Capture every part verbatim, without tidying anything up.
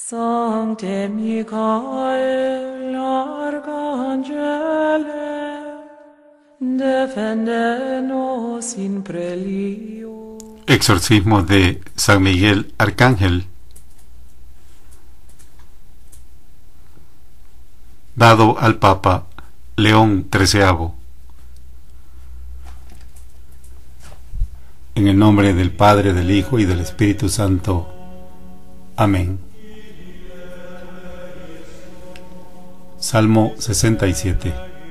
Sancte Michael, Arcangele, defende nos in prelio. Exorcismo de San Miguel Arcángel, dado al Papa León treceavo. En el nombre del Padre, del Hijo y del Espíritu Santo. Amén. Salmo sesenta y siete.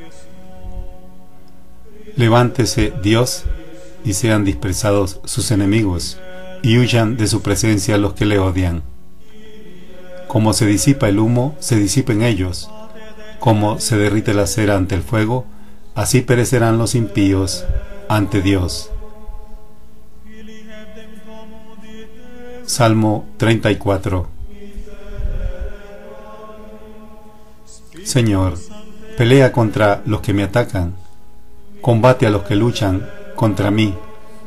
Levántese Dios y sean dispersados sus enemigos, y huyan de su presencia los que le odian. Como se disipa el humo, se disipen ellos. Como se derrite la cera ante el fuego, así perecerán los impíos ante Dios. Salmo treinta y cuatro. Señor, pelea contra los que me atacan, combate a los que luchan contra mí.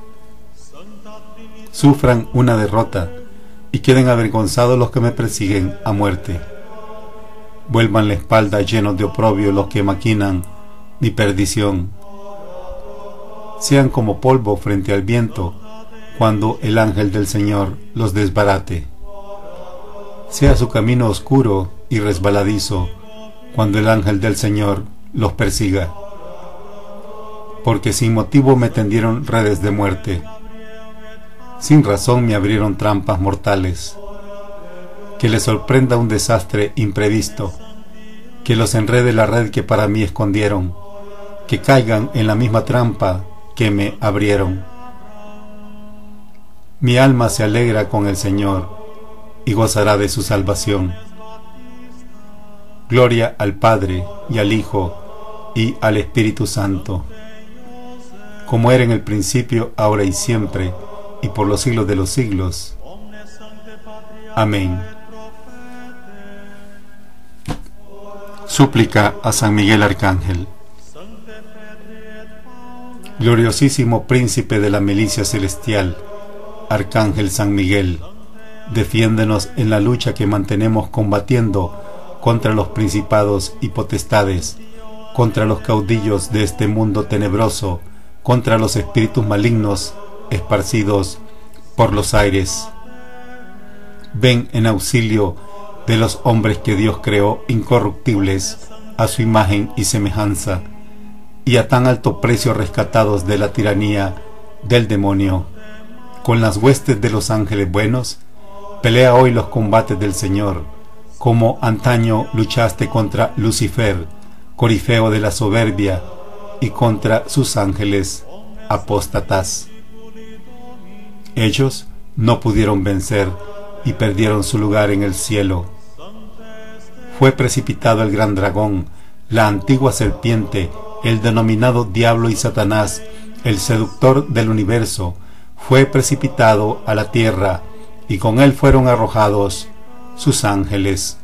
Sufran una derrota y queden avergonzados los que me persiguen a muerte. Vuelvan la espalda llenos de oprobio los que maquinan mi perdición. Sean como polvo frente al viento cuando el ángel del Señor los desbarate. Sea su camino oscuro y resbaladizo cuando el ángel del Señor los persiga. Porque sin motivo me tendieron redes de muerte. Sin razón me abrieron trampas mortales. Que les sorprenda un desastre imprevisto. Que los enrede la red que para mí escondieron. Que caigan en la misma trampa que me abrieron. Mi alma se alegra con el Señor y gozará de su salvación. Gloria al Padre y al Hijo y al Espíritu Santo, como era en el principio, ahora y siempre, y por los siglos de los siglos. Amén. Súplica a San Miguel Arcángel. Gloriosísimo príncipe de la milicia celestial, Arcángel San Miguel, defiéndenos en la lucha que mantenemos combatiendo contra los principados y potestades, contra los caudillos de este mundo tenebroso, contra los espíritus malignos esparcidos por los aires. Ven en auxilio de los hombres que Dios creó incorruptibles a su imagen y semejanza, y a tan alto precio rescatados de la tiranía del demonio. Con las huestes de los ángeles buenos, pelea hoy los combates del Señor, como antaño luchaste contra Lucifer, corifeo de la soberbia, y contra sus ángeles apóstatas. Ellos no pudieron vencer y perdieron su lugar en el cielo. Fue precipitado el gran dragón, la antigua serpiente, el denominado Diablo y Satanás, el seductor del universo, fue precipitado a la tierra, y con él fueron arrojados sus ángeles.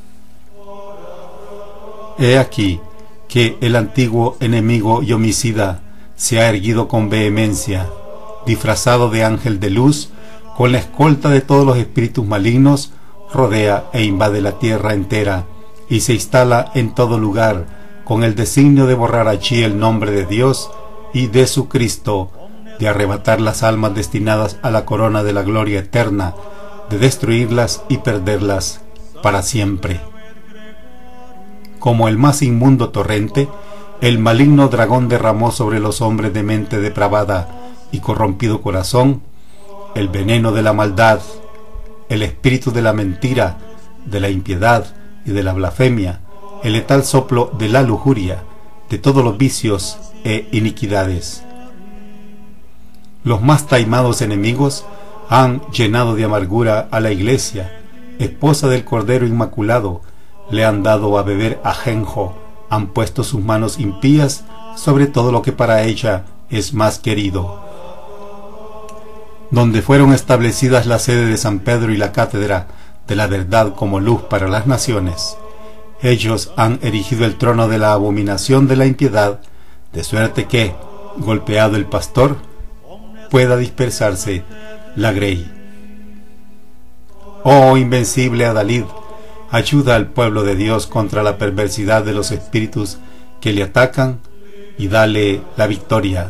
He aquí que el antiguo enemigo y homicida se ha erguido con vehemencia, disfrazado de ángel de luz, con la escolta de todos los espíritus malignos, rodea e invade la tierra entera, y se instala en todo lugar, con el designio de borrar allí el nombre de Dios y de su Cristo, de arrebatar las almas destinadas a la corona de la gloria eterna, de destruirlas y perderlas para siempre. Como el más inmundo torrente, el maligno dragón derramó sobre los hombres de mente depravada y corrompido corazón el veneno de la maldad, el espíritu de la mentira, de la impiedad y de la blasfemia, el letal soplo de la lujuria, de todos los vicios e iniquidades. Los más taimados enemigos han llenado de amargura a la Iglesia, esposa del Cordero Inmaculado, le han dado a beber ajenjo, han puesto sus manos impías sobre todo lo que para ella es más querido. Donde fueron establecidas la sede de San Pedro y la cátedra de la verdad como luz para las naciones, ellos han erigido el trono de la abominación de la impiedad, de suerte que, golpeado el pastor, pueda dispersarse la grey. Oh invencible Adalid, ayuda al pueblo de Dios contra la perversidad de los espíritus que le atacan y dale la victoria.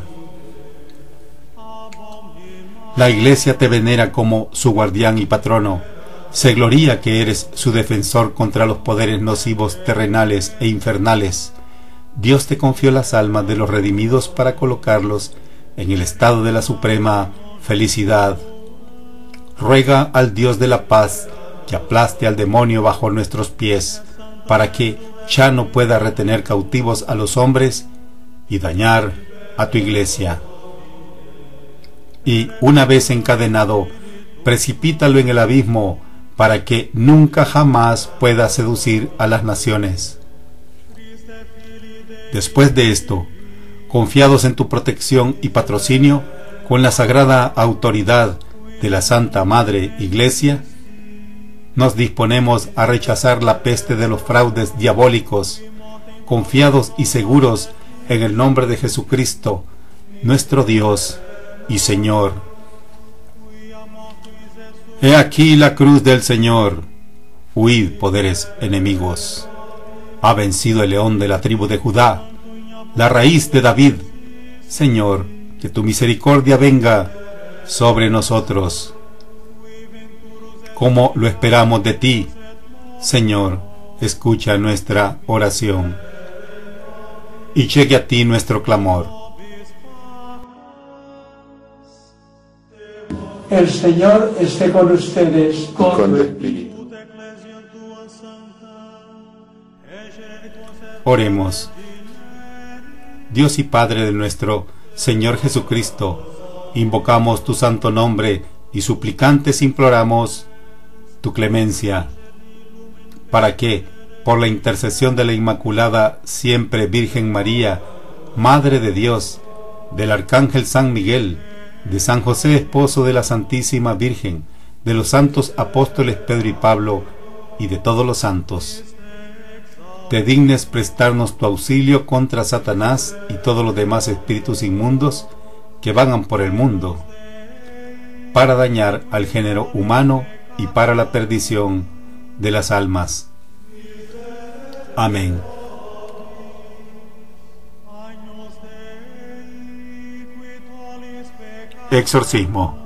La Iglesia te venera como su guardián y patrono. Se gloria que eres su defensor contra los poderes nocivos terrenales e infernales. Dios te confió las almas de los redimidos para colocarlos en el estado de la suprema felicidad. Ruega al Dios de la paz que aplaste al demonio bajo nuestros pies, para que ya no pueda retener cautivos a los hombres y dañar a tu Iglesia. Y una vez encadenado, precipítalo en el abismo, para que nunca jamás pueda seducir a las naciones. Después de esto, confiados en tu protección y patrocinio, con la sagrada autoridad de la Santa Madre Iglesia, nos disponemos a rechazar la peste de los fraudes diabólicos, confiados y seguros en el nombre de Jesucristo, nuestro Dios y Señor. He aquí la cruz del Señor. Huid, poderes enemigos. Ha vencido el león de la tribu de Judá, la raíz de David. Señor, que tu misericordia venga sobre nosotros, como lo esperamos de ti. Señor, escucha nuestra oración y llegue a ti nuestro clamor. El Señor esté con ustedes. Con tu espíritu. Oremos. Dios y Padre de nuestro Señor Jesucristo, invocamos tu santo nombre y suplicantes imploramos tu clemencia, para que, por la intercesión de la Inmaculada Siempre Virgen María, Madre de Dios, del Arcángel San Miguel, de San José, esposo de la Santísima Virgen, de los santos apóstoles Pedro y Pablo, y de todos los santos, te dignes prestarnos tu auxilio contra Satanás y todos los demás espíritus inmundos que vagan por el mundo, para dañar al género humano y para la perdición de las almas. Amén. Exorcismo.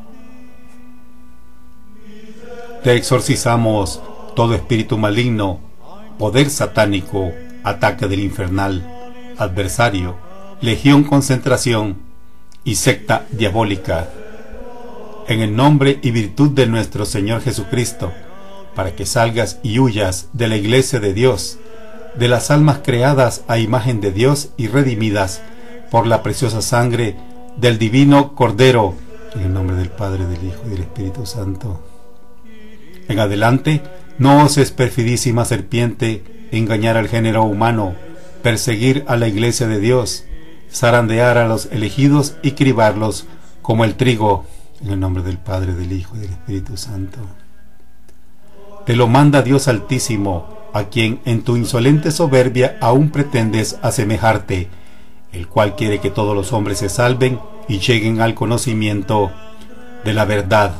Te exorcizamos todo espíritu maligno, poder satánico, ataque del infernal, adversario, legión concentración y secta diabólica, en el nombre y virtud de nuestro Señor Jesucristo, para que salgas y huyas de la Iglesia de Dios, de las almas creadas a imagen de Dios y redimidas por la preciosa sangre del divino Cordero, en el nombre del Padre, del Hijo y del Espíritu Santo. En adelante, no oses, perfidísima serpiente, engañar al género humano, perseguir a la Iglesia de Dios, zarandear a los elegidos y cribarlos como el trigo, en el nombre del Padre, del Hijo y del Espíritu Santo. Te lo manda Dios Altísimo, a quien en tu insolente soberbia aún pretendes asemejarte, el cual quiere que todos los hombres se salven y lleguen al conocimiento de la verdad.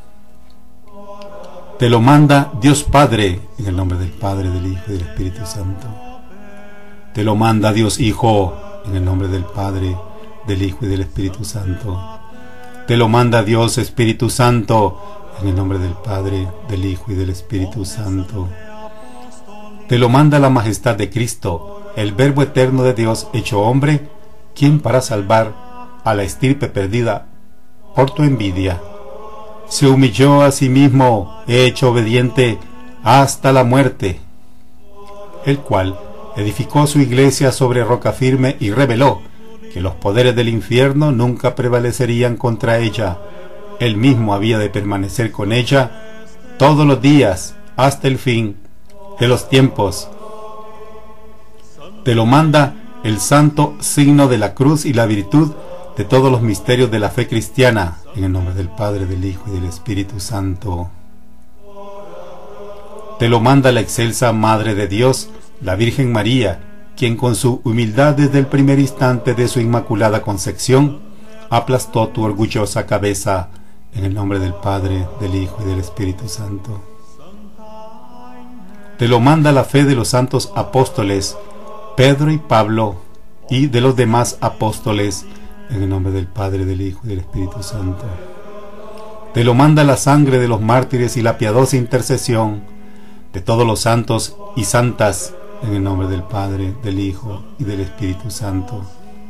Te lo manda Dios Padre, en el nombre del Padre, del Hijo y del Espíritu Santo. Te lo manda Dios Hijo, en el nombre del Padre, del Hijo y del Espíritu Santo. Te lo manda Dios Espíritu Santo, en el nombre del Padre, del Hijo y del Espíritu Santo. Te lo manda la majestad de Cristo, el Verbo eterno de Dios hecho hombre, quien para salvar a la estirpe perdida por tu envidia, se humilló a sí mismo, hecho obediente hasta la muerte, el cual edificó su iglesia sobre roca firme y reveló que los poderes del infierno nunca prevalecerían contra ella. Él mismo había de permanecer con ella todos los días hasta el fin de los tiempos. Te lo manda el santo signo de la cruz y la virtud de todos los misterios de la fe cristiana, en el nombre del Padre, del Hijo y del Espíritu Santo. Te lo manda la excelsa Madre de Dios, la Virgen María, quien con su humildad desde el primer instante de su inmaculada concepción aplastó tu orgullosa cabeza, en el nombre del Padre, del Hijo y del Espíritu Santo. te lo manda la fe de los santos apóstoles, Pedro y Pablo, y de los demás apóstoles, en el nombre del Padre, del Hijo y del Espíritu Santo. Te lo manda la sangre de los mártires y la piadosa intercesión de todos los santos y santas, en el nombre del Padre, del Hijo y del Espíritu Santo.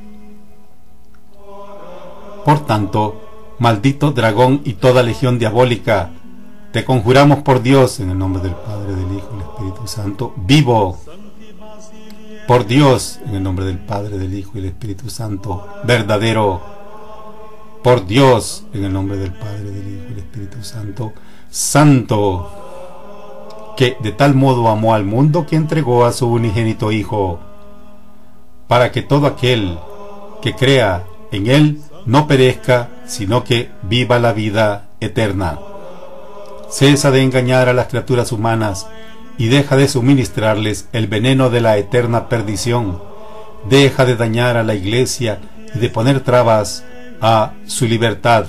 Por tanto, maldito dragón y toda legión diabólica, te conjuramos por Dios, en el nombre del Padre, del Hijo y del Espíritu Santo, vivo, por Dios, en el nombre del Padre, del Hijo y del Espíritu Santo, verdadero, por Dios, en el nombre del Padre, del Hijo y del Espíritu Santo, santo, que de tal modo amó al mundo que entregó a su unigénito Hijo, para que todo aquel que crea en Él no perezca, sino que viva la vida eterna. Cesa de engañar a las criaturas humanas y deja de suministrarles el veneno de la eterna perdición. Deja de dañar a la Iglesia y de poner trabas a su libertad.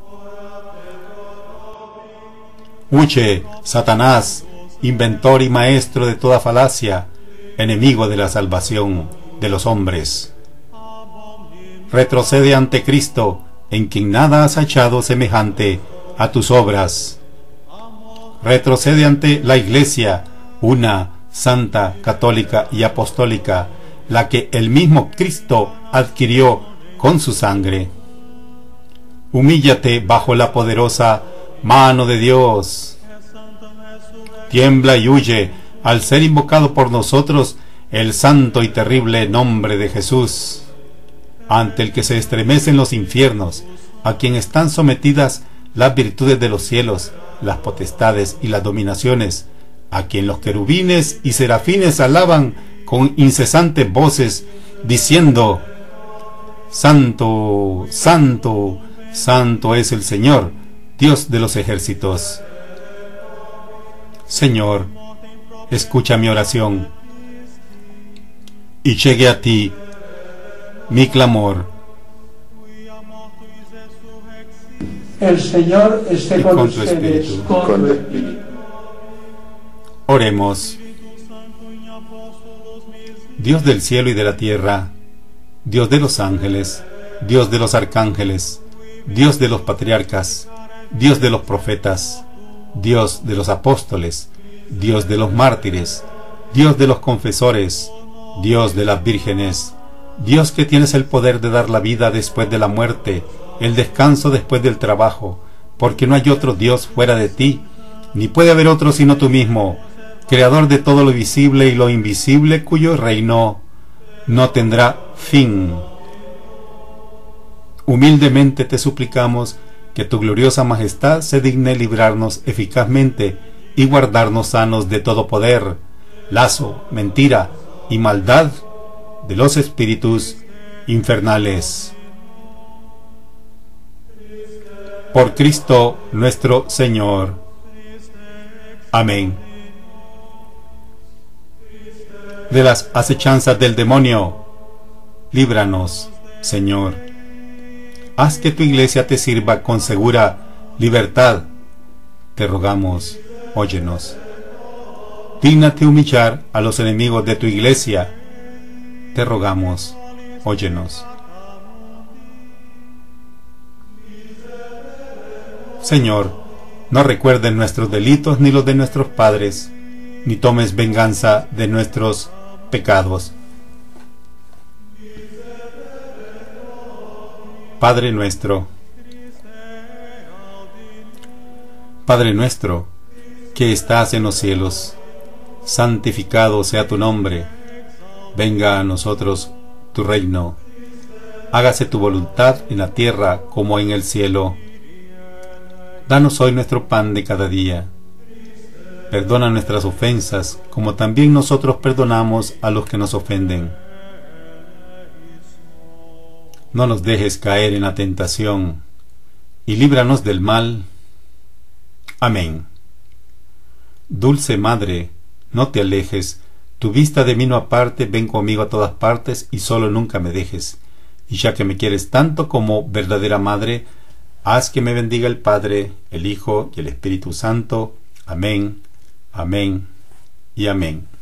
Huye, Satanás, inventor y maestro de toda falacia, enemigo de la salvación de los hombres. Retrocede ante Cristo, en quien nada has hallado semejante a tus obras. Retrocede ante la Iglesia, una, santa, católica y apostólica, la que el mismo Cristo adquirió con su sangre. Humíllate bajo la poderosa mano de Dios. Tiembla y huye al ser invocado por nosotros el santo y terrible nombre de Jesús, ante el que se estremecen los infiernos, a quien están sometidas las virtudes de los cielos, las potestades y las dominaciones, a quien los querubines y serafines alaban con incesantes voces, diciendo: Santo, santo, santo es el Señor, Dios de los ejércitos. Señor, escucha mi oración, y llegue a ti mi clamor. El Señor esté Y con, con tu ustedes. espíritu. Con tu espíritu. Oremos. Dios del cielo y de la tierra, Dios de los ángeles, Dios de los arcángeles, Dios de los patriarcas, Dios de los profetas, Dios de los apóstoles, Dios de los mártires, Dios de los confesores, Dios de las vírgenes, Dios que tienes el poder de dar la vida después de la muerte, el descanso después del trabajo, porque no hay otro Dios fuera de ti, ni puede haber otro sino tú mismo, creador de todo lo visible y lo invisible, cuyo reino no tendrá fin. Humildemente te suplicamos que tu gloriosa majestad se digne librarnos eficazmente y guardarnos sanos de todo poder, lazo, mentira y maldad de los espíritus infernales. Por Cristo nuestro Señor. Amén. De las acechanzas del demonio, líbranos, Señor. Haz que tu iglesia te sirva con segura libertad. Te rogamos, óyenos. Dígnate humillar a los enemigos de tu iglesia. Te rogamos, óyenos. Señor, no recuerdes nuestros delitos ni los de nuestros padres, ni tomes venganza de nuestros pecados. Padre nuestro, Padre nuestro, que estás en los cielos, santificado sea tu nombre. Venga a nosotros tu reino. Hágase tu voluntad en la tierra como en el cielo. Danos hoy nuestro pan de cada día. Perdona nuestras ofensas, como también nosotros perdonamos a los que nos ofenden. No nos dejes caer en la tentación, y líbranos del mal. Amén. Dulce Madre, no te alejes, tu vista de mí no aparte, ven conmigo a todas partes, y solo nunca me dejes. Y ya que me quieres tanto como verdadera Madre, haz que me bendiga el Padre, el Hijo y el Espíritu Santo. Amén, amén y amén.